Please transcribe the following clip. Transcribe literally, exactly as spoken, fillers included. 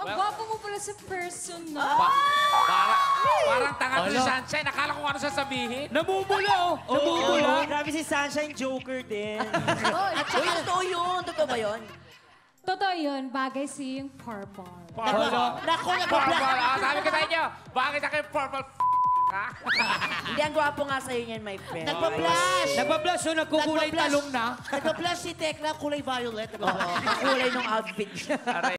Ang gwapo mo pala sa person, no? Pa para, parang tanga to si Sunshine. Nakala ko ano sasabihin. Namumula, oh. Namumula. Grabe si Sunshine, Joker din. At saka totoo yun. Totoo ba yun? Totoo yun, bagay si yung purple. Purple. Naku, Purple. Ah, sabi ko sa inyo, bakit ako yung purple ha? Hindi, ang gwapo nga sa'yo yan, my friend. Nagpa-flash! Nagpa-flash, so nagkukulay Nagpa-flash. talong na. Nagpa-flash si Tekla, kulay violet. Kulay ng outfit.